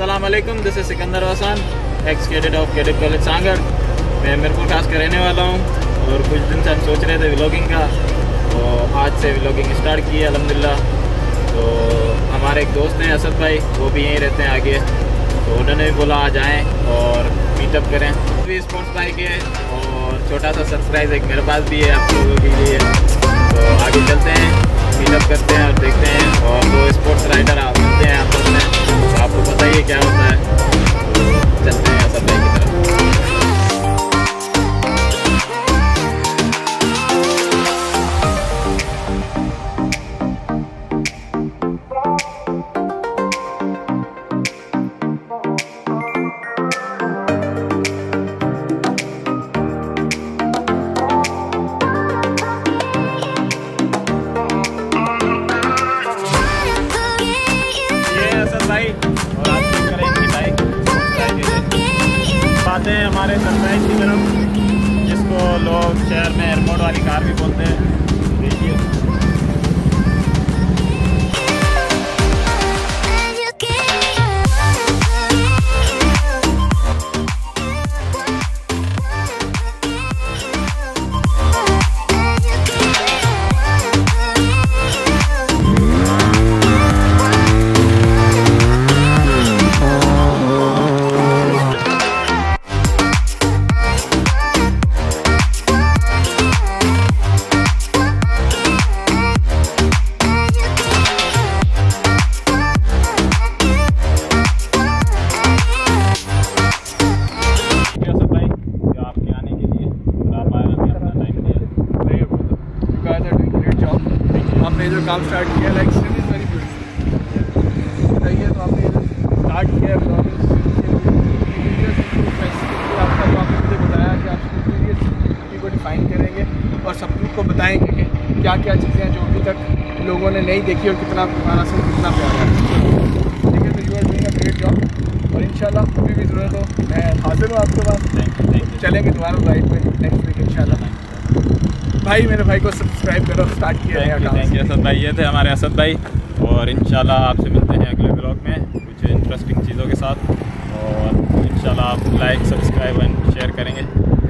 अस्सलाम वालेकुम, this is Sikandar Wasan, ex cadet of cadet college Sanghar. मैं mirpurkhas का रहने वाला हूँ और कुछ दिन से हम सोच रहे थे व्लॉगिंग का, तो आज से व्लॉगिंग स्टार्ट की है अल्हम्दुलिल्लाह। तो हमारे एक दोस्त हैं असद भाई, वो भी यहीं रहते हैं आगे, तो उन्होंने भी बोला आ जाएँ और मीटअप करें। भी स्पोर्ट्स बाइक है और छोटा सा सरप्राइज़ एक मेरे पास भी है आप लोगों के लिए। तो आगे चलते हैं, मीटअप करते हैं और देखते हैं, और वो स्पोर्ट्स राइडर आप मिलते हैं आपस में, तो आपको पता ही है क्या होता है। तो चलते हैं असद भाई की तरफ। भाई और आज करें इनकी बाइक आते हैं हमारे सरप्राइज की तरफ, जिसको लोग शहर में एयरपोर्ट वाली कार भी बोलते हैं। देखिए आपने जो काम स्टार्ट किया लाइक इज वेरी ब्यूटीफुल। बताइए, तो आपने स्टार्ट किया आपका, तो आपने मुझे बताया कि आप स्कूटी को डिफाइन करेंगे और सब को बताएंगे कि क्या क्या चीज़ें हैं जो अभी तक लोगों ने नहीं देखी और कितना हमारा से कितना प्यारा है। ठीक है, तो you are doing a great job और इंशाल्लाह कभी भी ज़रूरत हो मैं हाजिर हूँ आपके पास। चलेंगे दोबारा राइड पे नेक्स्ट वीक इंशाल्लाह। भाई मेरे भाई को सब्सक्राइब करो, स्टार्ट किया है। थैंक यू असद भाई, ये थे हमारे असद भाई, और इंशाल्लाह आपसे मिलते हैं अगले ब्लॉग में कुछ इंटरेस्टिंग चीज़ों के साथ, और इंशाल्लाह आप लाइक सब्सक्राइब एंड शेयर करेंगे।